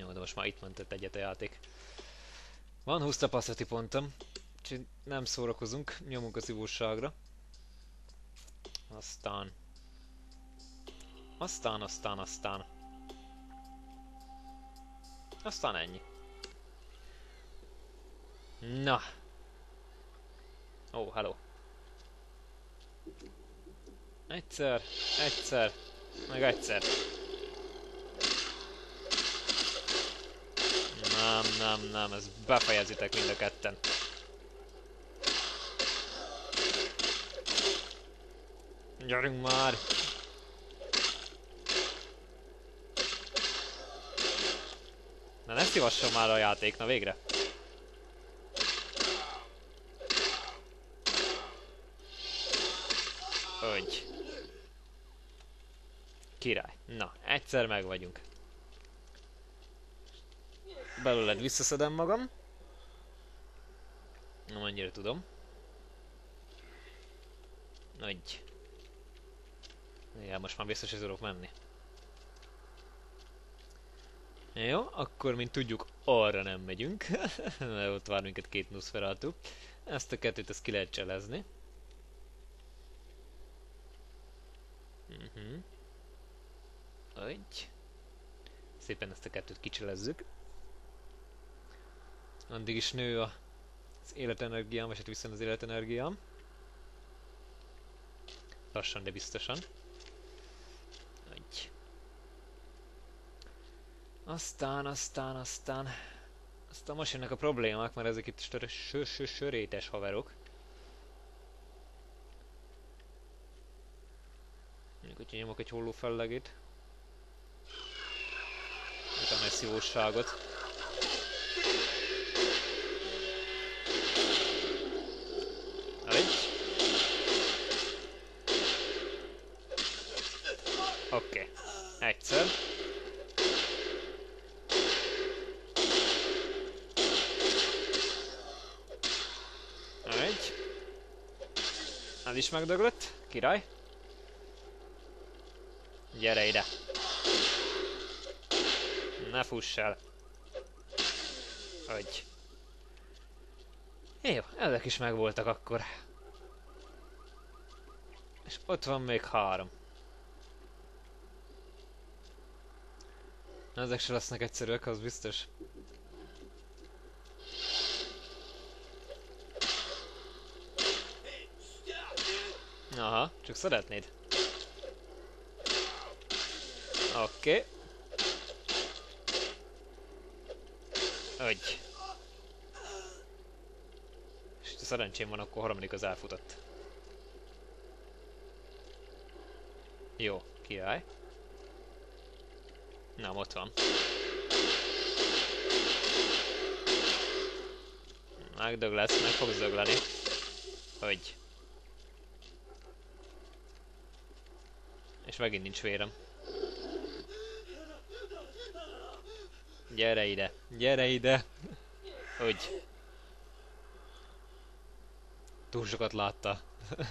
Jó, de most már itt mentett egyet a játék. Van 20 tapasztalati pontom, úgyhogy nem szórakozunk, nyomunk az ivóságra. Aztán... Aztán ennyi. Na. Ó, hello. Egyszer, meg egyszer. Nem, ez befejezitek mind a ketten. Gyerünk már! Na ne szívasson már a játék, na végre! Ögy! Király! Na, egyszer meg vagyunk. Belőled visszaszedem magam. Nem annyira tudom. Ögy! Ja, most már biztos, hogy tudok menni. Jó, akkor mint tudjuk, arra nem megyünk. Mert ott vár minket két Nosferatu. Ezt a kettőt ezt ki lehet cselezni. Úgy. Szépen ezt a kettőt kicselezzük. Addig is nő az életenergiám, vagy hát viszont az életenergiám. Lassan, de biztosan. Úgy. Aztán most jönnek a problémák, mert ezek itt sörétes haverok. Mondjuk, hogyha nyomok egy holló fellegét. Utána egy szívóságot. Oké. Egyszer. Egy. Ez is megdöglött. Király. Gyere ide. Ne fuss el. Hogy. Jó, ezek is megvoltak akkor. És ott van még 3. Ezek se lesznek egyszerűek, az biztos. Aha, csak szeretnéd. Oké. Ögy. És ha szerencsém van, akkor harmadik az elfutott. Jó, király. Nem, ott van. Megdöglesz, meg fogsz dögleni. Hogy. És megint nincs vérem. Gyere ide, gyere ide. Hogy. Túl sokat látta.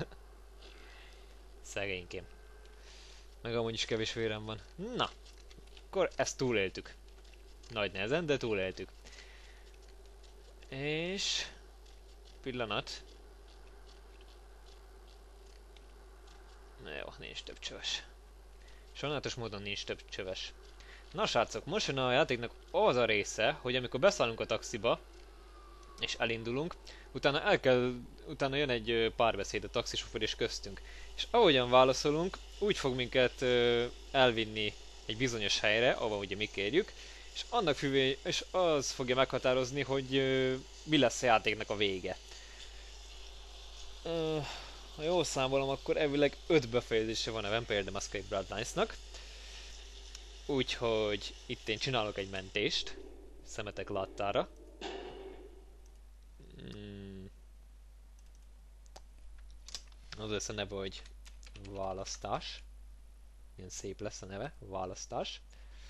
Szegénykém. Meg amúgy is kevés vérem van. Na. Akkor ezt túléltük. Nagy nehezen, de túléltük. És... pillanat. Na jó, nincs több csöves. Sajnálatos módon nincs több csöves. Na srácok, most jön a játéknak az a része, hogy amikor beszállunk a taxiba, és elindulunk, utána jön egy párbeszéd a taxisofőr és köztünk. És ahogyan válaszolunk, úgy fog minket elvinni egy bizonyos helyre, ahova ugye mi kérjük, és annak függvényében, és az fogja meghatározni, hogy mi lesz a játéknak a vége. Ha jól számolom, akkor elvileg 5 befejezése van a Vampire the Masquerade Bloodlines-nak. Úgyhogy itt én csinálok egy mentést, szemetek láttára. Az lesz a neve, hogy választás. Ilyen szép lesz a neve, választás.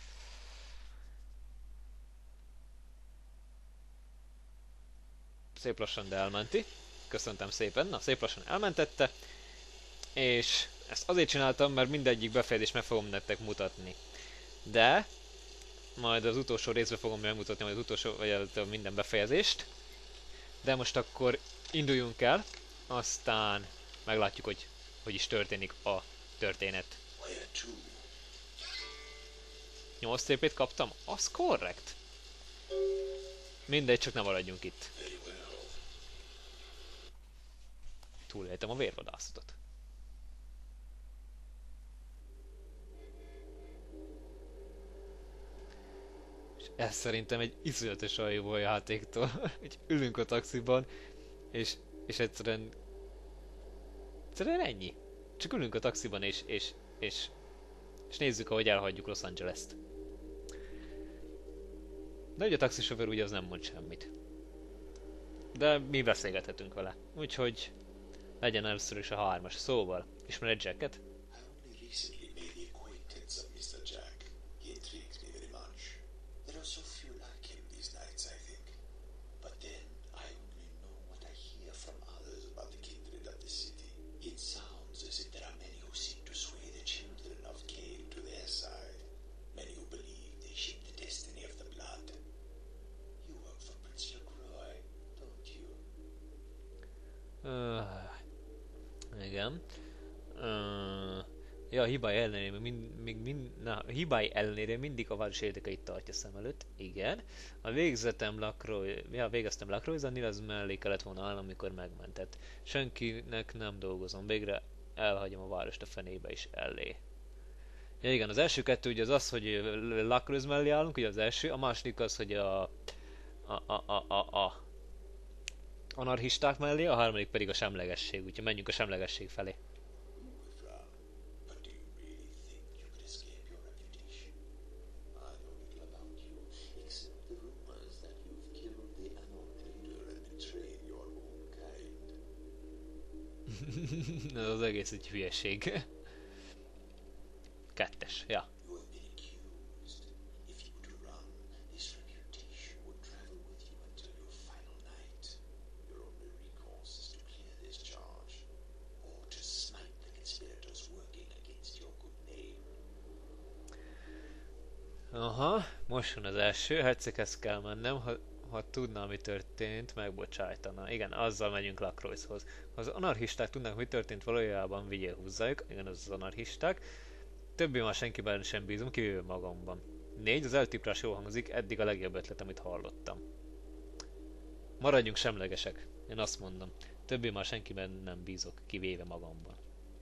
Szép lassan, de elmenti. Köszöntem szépen. Na, szép lassan elmentette. És ezt azért csináltam, mert mindegyik befejezést meg fogom nektek mutatni. De majd az utolsó részbe fogom megmutatni majd az utolsó, vagy a minden befejezést. De most akkor induljunk el, aztán meglátjuk, hogy is történik a történet. 8 CP-t kaptam? Az korrekt. Mindegy, csak ne maradjunk itt. Túléltem a vérvadászatot. És ez szerintem egy iszonyatosan jó játéktól, hogy ülünk a taxiban, és egyszerűen ennyi. Csak ülünk a taxiban, és nézzük, ahogy elhagyjuk Los Angeles-t. De ugye a taxisofőr ugye az nem mond semmit. De mi beszélgethetünk vele. Úgyhogy legyen először is a 3-as. Szóval, ismered Jacket? Igen. Ja, a hibái ellenére mindig a város érdekeit tartja szem előtt. Igen. Végeztem Lacroix-nál, az mellé kellett volna állnom, amikor megmentett. Senkinek nem dolgozom. Végre elhagyom a várost a fenébe is elé. Ja igen, az első kettő ugye az, hogy Lacroix mellé állunk, ugye az első. A második az, hogy a anarchisták mellé, a harmadik pedig a semlegesség, úgyhogy menjünk a semlegesség felé. Ez az egész egy hülyeség. 2-es, ja. Aha, most van az első, Hetszekhez kell mennem, ha tudná, mi történt, megbocsájtana. Igen, azzal megyünk Lacroixhoz. Ha az anarchisták tudnák, mi történt valójában, vigyél húzzájuk. Igen, az anarchisták. Többé már senkiben sem bízom, kivéve magamban. 4, az eltiprás jól hangzik, eddig a legjobb ötlet, amit hallottam. Maradjunk semlegesek, én azt mondom. Többé már senkiben nem bízok, kivéve magamban.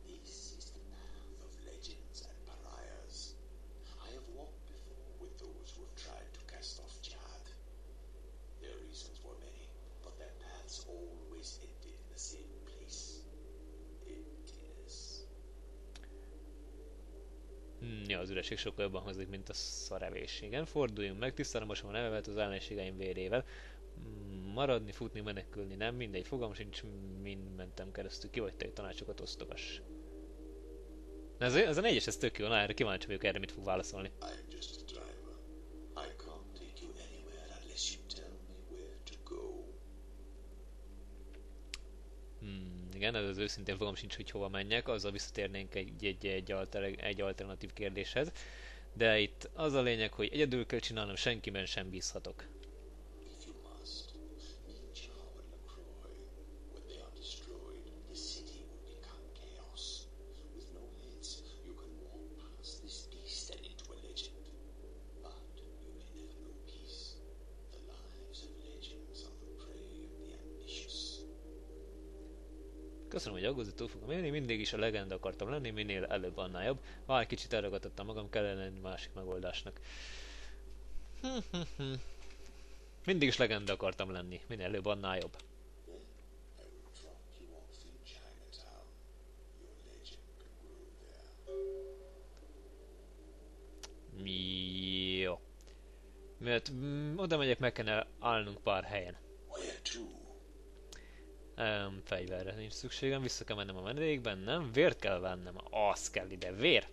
Ja, az üreség sokkal jobban hangzik, mint a szarevés. Igen, forduljunk meg, tisztára mosom a nevemet az ellenségeim vérével. Maradni, futni, menekülni, nem mindegy, fogalmam sincs, mind mentem keresztül, ki vagy te, tanácsokat osztogass. Ez a 4-es, ez tök jó, na erre kíváncsi vagyok, erre mit fog válaszolni. Igen, ez az őszintén fogom sincs, hogy hova menjek, azzal visszatérnénk egy alternatív kérdéshez. De itt az a lényeg, hogy egyedül kell csinálnom, senkiben sem bízhatok. Köszönöm, hogy aggódni túl fogom élni, mindig is a legenda akartam lenni, minél előbb annál jobb. Vár, kicsit elragadtattam magam, kellene egy másik megoldásnak. Mindig is legenda akartam lenni, minél előbb annál jobb. Jó. Mert oda megyek, meg kellene állnunk pár helyen. Fegyverre nincs szükségem, vissza kell mennem a menedékben, nem? Vért kell vennem, az kell ide, vér!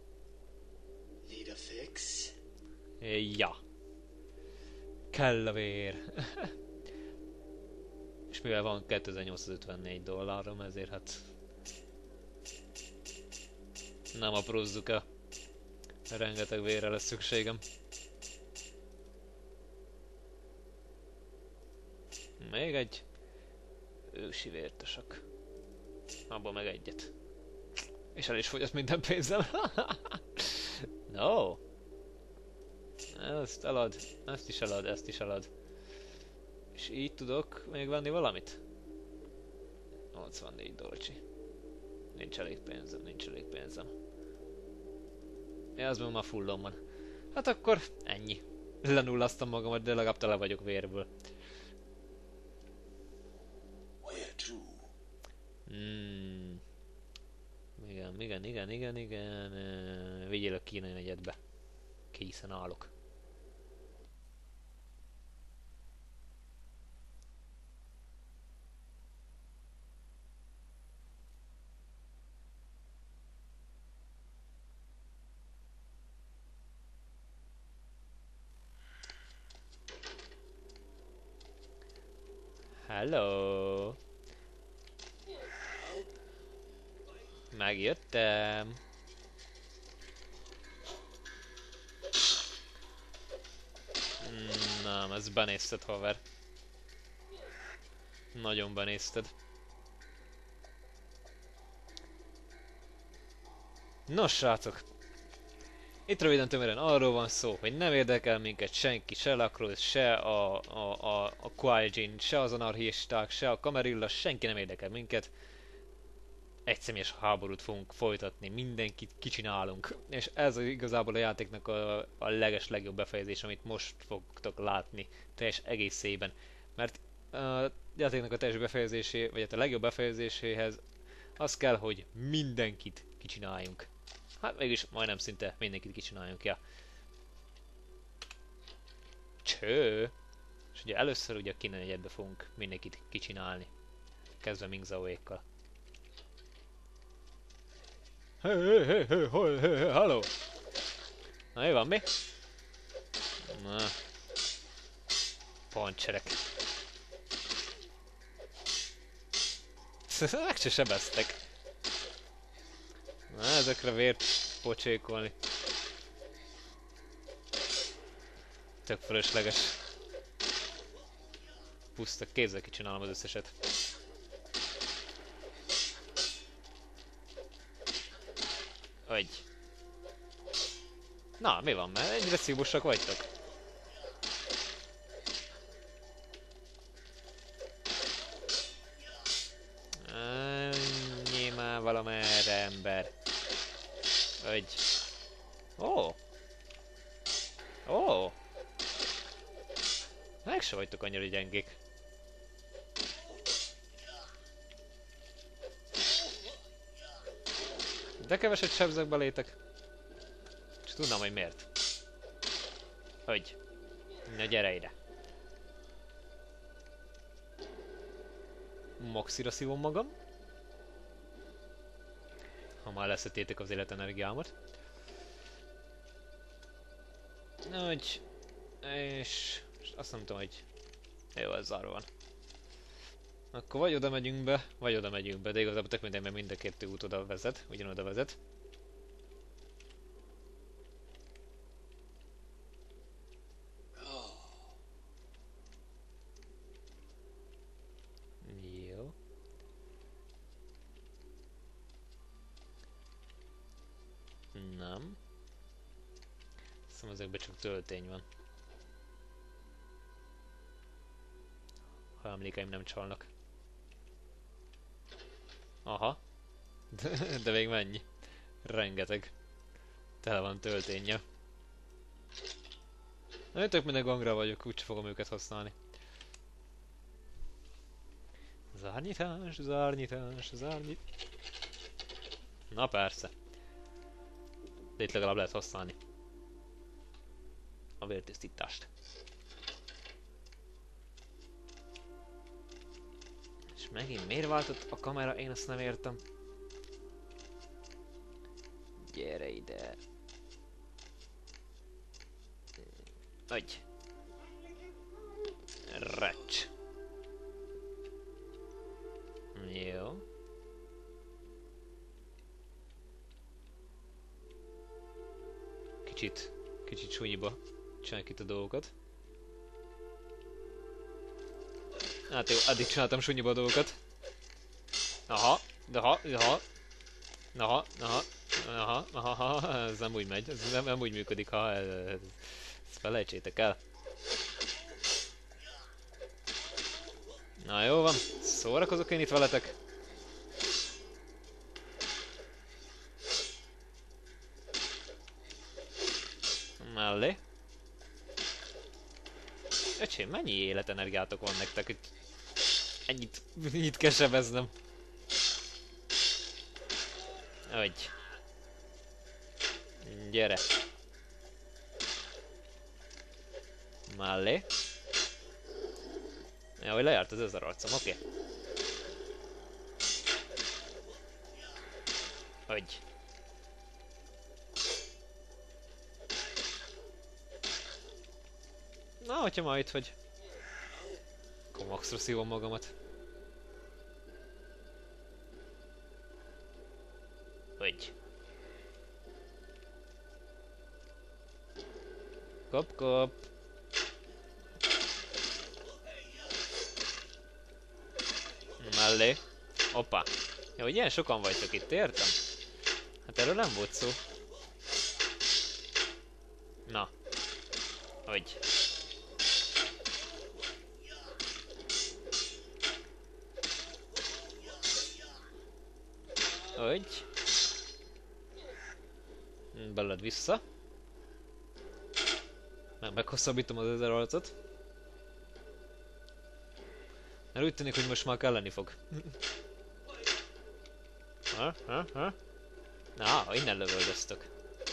Ja. Kell a vér. És mivel van 2854 dollárom, ezért hát... nem aprózzuk el. Rengeteg vérre lesz szükségem. Még egy ősi vértosak. Abból meg egyet. És el is fogyott minden pénzem. No. Ezt elad, ezt is elad, ezt is elad. És így tudok még venni valamit? 84 dolcsi. Nincs elég pénzem, nincs elég pénzem. Ja, az már fullon van. Hát akkor ennyi. Lenullaztam magamat, de legalább tele vagyok vérből. Igen. Vigyél a kínai negyedbe. Készen állok. Hello. Megjöttem. Nem, ez benézted, haver. Nagyon benézted. Nos, srácok. Itt röviden tömören arról van szó, hogy nem érdekel minket senki, se Lacroix, se a Qui-Jin, se az anarchisták, se a Camarilla, senki nem érdekel minket. Egyszemélyes háborút fogunk folytatni, mindenkit kicsinálunk. És ez igazából a játéknak a legjobb befejezés, amit most fogtok látni teljes egészében. Mert a játéknak a teljes befejezésé, vagy hát a legjobb befejezéséhez az kell, hogy mindenkit kicsináljunk. Hát mégis majdnem szinte mindenkit kicsináljunk, ja. Cső! És ugye először ugye a kínai negyedbe fogunk mindenkit kicsinálni. Kezdve Ming Zhaoékkal. Halló! Na, mi van, mi? Na. Pancserek. Meg se sebeztek. Na, ezekre vért pocsékolni. Tök fölösleges. Puszta kézzel kicsinálom az összeset. Egy. Na, mi van, mert egyre szívusak vagytok. Ennyi már valamerre, ember. Egy. Ó! Ó! Meg se vagytok annyira gyengék. De keveset sebzek belétek. És tudnám, hogy miért. Hogy? Na gyere ide. Maxira szívom magam. Ha már leszettétek az életenergiámat. Úgy. És azt nem tudom, hogy jó, ez zárva van. Akkor vagy oda megyünk be, vagy oda megyünk be, de igazából tök minden, mert mind a kettő út oda vezet, ugyanoda vezet. Jó. Nem. Szóval ezekben csak töltény van. Ha emlékeim nem csalnak. Aha. De még mennyi? Rengeteg. Tele van tölténye. Na, tök minden gangra vagyok, úgyse fogom őket használni. Zárnyitás. Na persze. De itt legalább lehet használni a vértisztítást. És megint miért váltott a kamera? Én azt nem értem. Gyere ide. Agy. Recs. Jó. Kicsit súnyiba csináljuk itt a dolgokat. Hát jó, addig csináltam sunyiba a dolgokat. Aha, aha, aha. Aha, aha, aha, aha, aha, ez nem úgy megy, ez nem úgy működik, ha ezt felejtsétek el. Na jó van, szórakozok én itt veletek. Mellé. Öcsém, mennyi életenergiátok van nektek, hogy ennyit kell sebeznem. Hogy. Gyere. Mellé. Ja, hogy lejárt az 1000 arcom, oké. Hogy. Na, hogyha ma itt vagy. Akkor maxra szívom magamat. Hogy. Kop, kop. Mellé. Hoppá. Ja, hogy ilyen sokan vagytok itt, értem? Hát erről nem volt szó. Na. Hogy. Hogy. Beled vissza. Meghosszabbítom az 1000 arcot. Mert úgy tűnik, hogy most már kelleni fog. Ha? Na, innen lövöldöztök.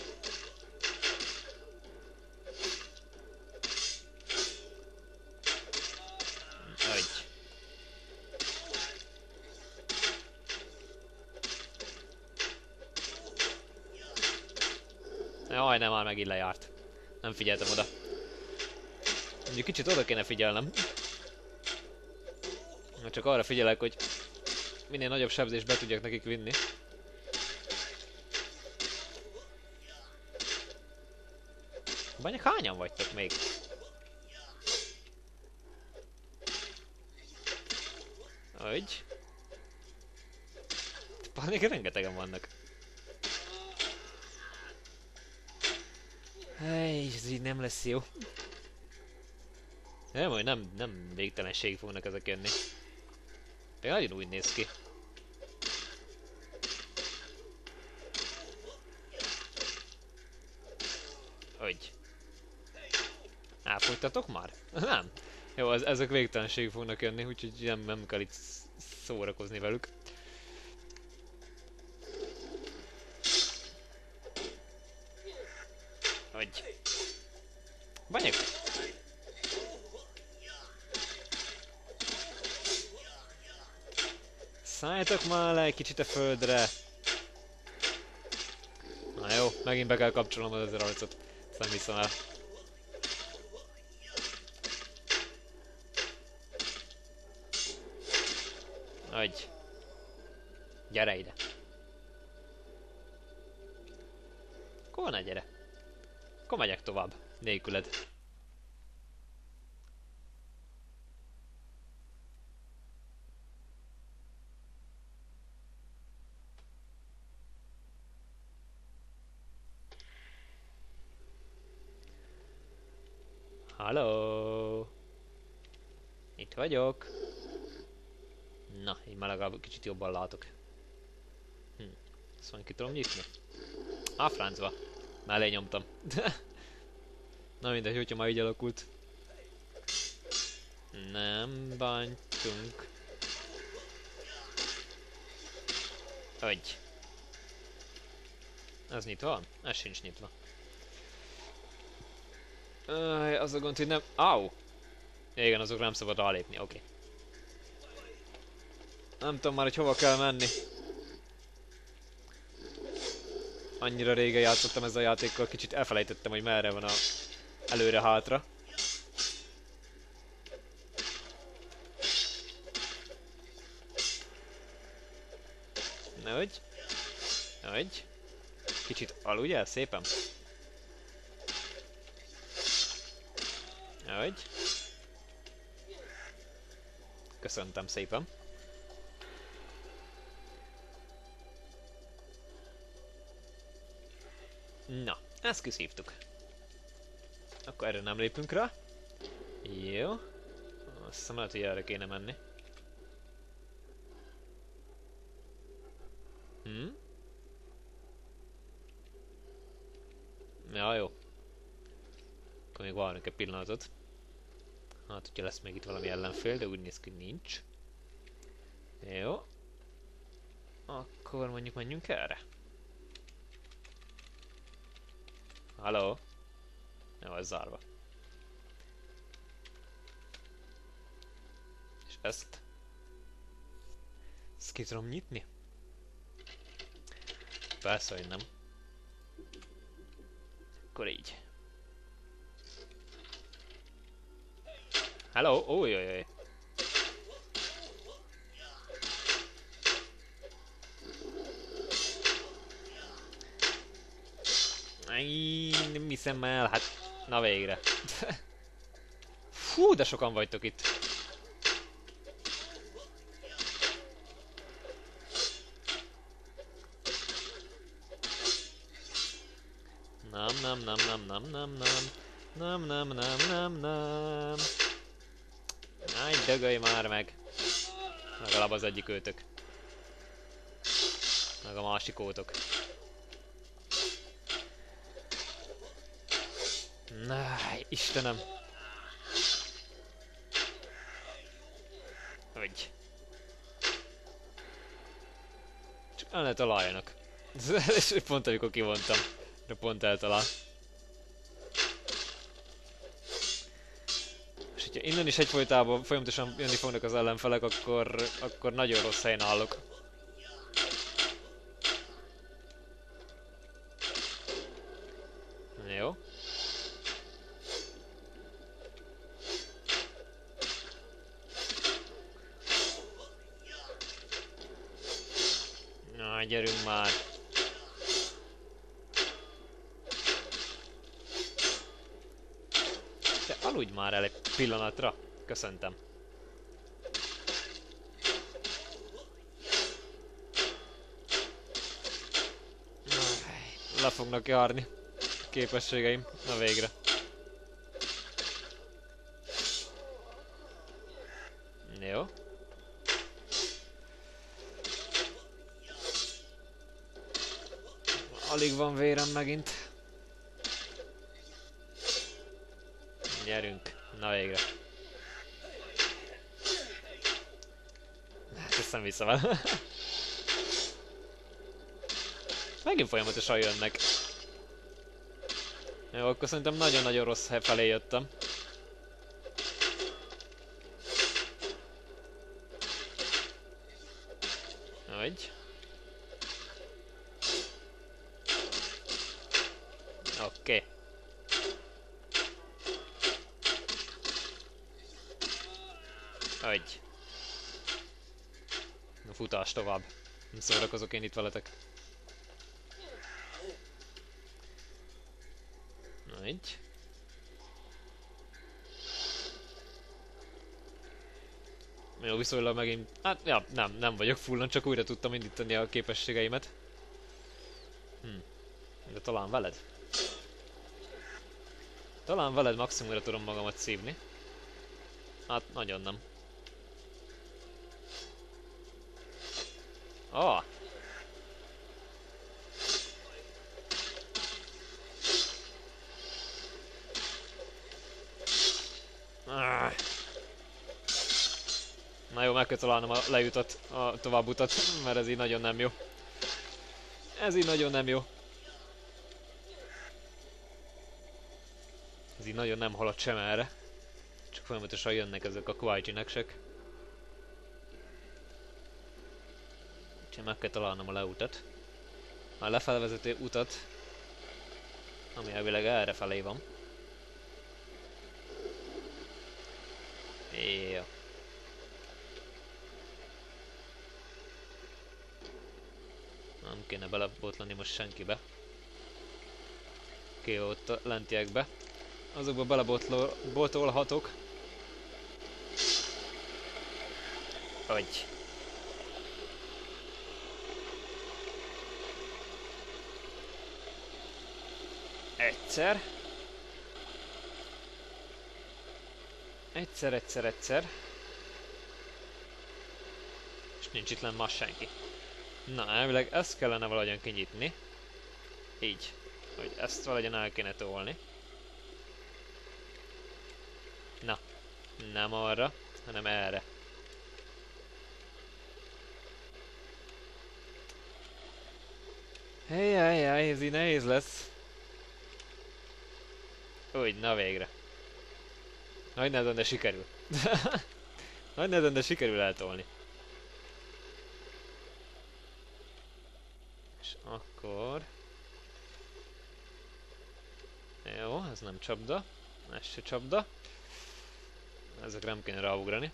Hogy. Jaj, nem, már megint lejárt. Nem figyeltem oda. Mondjuk kicsit oda kéne figyelnem. Csak arra figyelek, hogy minél nagyobb sebzést be tudjak nekik vinni. Bányok, hányan vagytok még? Hogy? Bányok, rengetegen vannak. Hey, ez így nem lesz jó. Nem, hogy nem végtelenség fognak ezek jönni. Például nagyon úgy néz ki. Hogy? Elfogytatok már? Nem. Jó, ezek végtelenség fognak jönni, úgyhogy nem kell itt szórakozni velük. Hogy? Banyag! Szálljatok már le egy kicsit a földre! Na jó, megint be kell kapcsolnom az 1000 arcot. Ezt nem hiszem el. Hogy? Gyere ide! Akkor ne gyere! Akkor megyek tovább, nélküled. Halló! Itt vagyok. Na, így már legalább kicsit jobban látok. Szóval ki tudom nyitni? Á, francba. Mellé nyomtam. Na mindegy, hogyha már így alakult. Nem bántunk. Hogy? Ez nyitva van? Ez sincs nyitva. Az a gond, hogy nem... Au! Igen, azokra nem szabad rálépni, oké. Nem tudom már, hogy hova kell menni. Annyira régen játszottam ezzel a játékkal, kicsit elfelejtettem, hogy merre van a előre-hátra. Nehogy. Nehogy. Kicsit aludj el szépen. Nehogy. Köszöntem szépen. Na, ezt kiszívtuk. Akkor erre nem lépünk rá. Jó. Azt hiszem lehet, hogy erre kéne menni. Ja, jó. Akkor még várunk egy pillanatot. Hát, hogyha lesz még itt valami ellenfél, de úgy néz ki, nincs. Jó. Akkor mondjuk menjünk erre. Halló? Jó, ez zárva. És ezt ki tudom nyitni? Persze, hogy nem. Akkor így. Hello? Ojjjjjj. Nem hiszem el, hát... Na végre. Fú, de sokan vagytok itt. Nem. Áj, dögölj már meg. Legalább az egyik őtök. Meg a másik ótok. Na, Istenem. Hogy? Csak el ne találjanak. És pont amikor kivontam. De pont eltalál. És hogyha innen is egyfolytában folyamatosan jönni fognak az ellenfelek, akkor nagyon rossz helyen állok. Jó. Na, gyerünk már. Te aludj már el egy pillanatra. Köszöntem. Le fognak járni a képességeim. Na végre. Jó. Alig van vérem megint. Gyerünk. Na végre. Hát ezt nem hiszem el. Megint folyamatosan jönnek. Jó, akkor szerintem nagyon-nagyon rossz hely felé jöttem. Hogy? Oké. Hogy? Na futás tovább. Nem szórakozok én itt veletek. Egy. Jó, viszonylag megint... Hát, ja, nem vagyok fullon, csak újra tudtam indítani a képességeimet. De talán veled. Talán veled maximumra tudom magamat szívni. Hát, nagyon nem. Ah! Na jó, meg kell találnom a lejutat, a továbbutat, mert ez így nagyon nem jó. Ez így nagyon nem jó. Ez így nagyon nem halad sem erre. Csak folyamatosan jönnek ezek a Kwai-Jineksek. Úgyhogy meg kell találnom a leutat. A lefelvezető utat, ami elvileg erre felé van. Jó. Nem kéne belebotlani most senkibe. Oké, ott a lentiekbe. Azokba belebotolhatok. Hogy. Egyszer. Egyszer. És nincs itt lenn ma senki. Na, elvileg ezt kellene valahogyan kinyitni. Így. Hogy ezt valahogyan el kéne tolni. Na. Nem arra, hanem erre. Jaj, ez így nehéz lesz. Úgy, na végre. Nagy nehezen, de sikerül. Nagy nehezen, de sikerül eltolni. És akkor... Jó, ez nem csapda. Ez se csapda. Ezekre nem kéne ráugrani.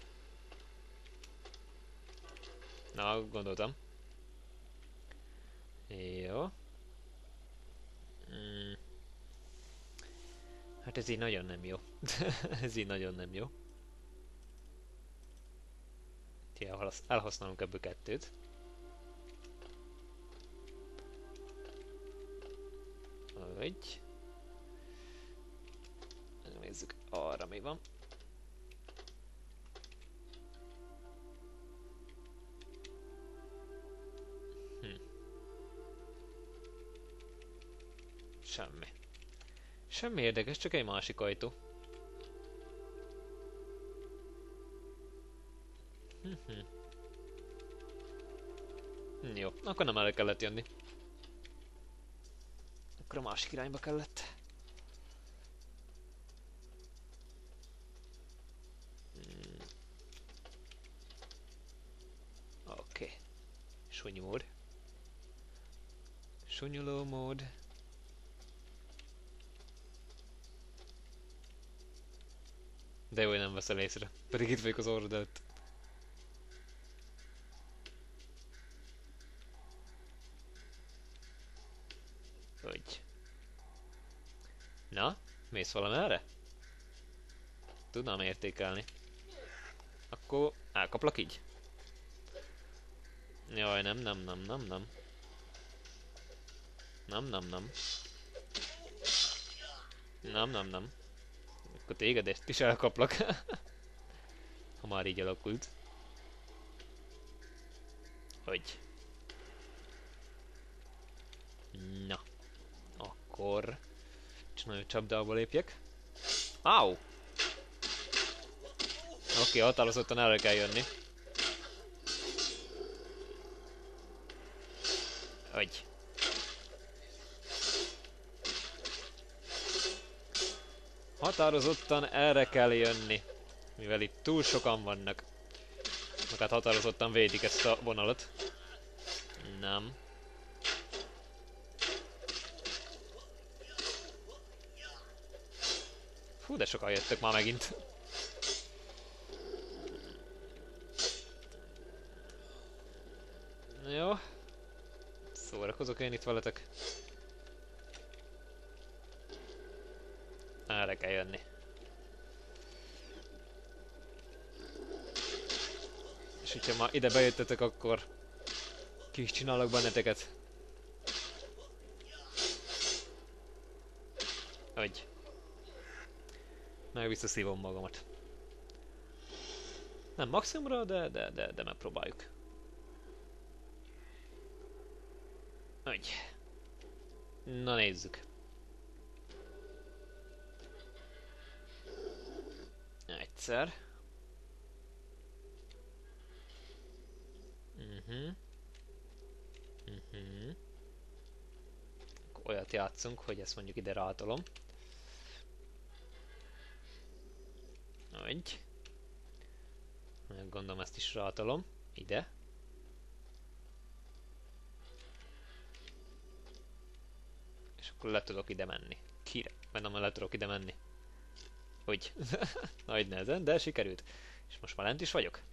Na, gondoltam. Jó. Hát ez így nagyon nem jó. Ez így nagyon nem jó. Elhasználunk ebből kettőt. Úgy. Nézzük arra mi van. Semmi. Semmi érdekes, csak egy másik ajtó. Jó, akkor nem erre kellett jönni. Akkor a másik irányba kellett. Oké. Sunyi mód. Sunyuló mód. De jó, hogy nem veszel észre. Pedig itt vagyok az orrod előtt. Hogy? Na? Mész valamerre? Tudnám értékelni. Akkor elkaplak így? Jaj, nem. Nem. Akkor téged ezt is elkaplak. Ha már így alakult. Hogy? Na. Akkor... csinálj, csapdába lépjek. Áú! Oké, határozottan erre kell jönni. Hogy? Határozottan erre kell jönni. Mivel itt túl sokan vannak. Meg hát határozottan védik ezt a vonalat. Nem. Fú, de sokan jöttek már megint. Jó. Szórakozok én itt veletek. Erre kell jönni. És hogyha már ide bejöttetek, akkor ki is csinálok benneteket. Hogy? Meg visszaszívom magamat. Nem maximumra, de megpróbáljuk. Hogy? Na nézzük. Egyszer. Olyat játszunk, hogy ezt mondjuk ide rátolom. Úgy. Gondolom ezt is rátolom. Ide. És akkor le tudok ide menni. Kire? Mert nem le tudok ide menni. Úgy. Nagy nehezen, de sikerült. És most már lent is vagyok.